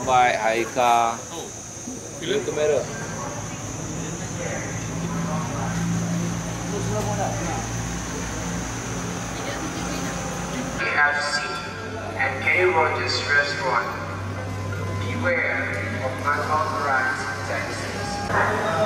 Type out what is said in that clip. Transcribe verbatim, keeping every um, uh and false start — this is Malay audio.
fight, Haika. Oh, Film kamera. K F C and K. Rogers Restaurant. Beware of unauthorized taxes.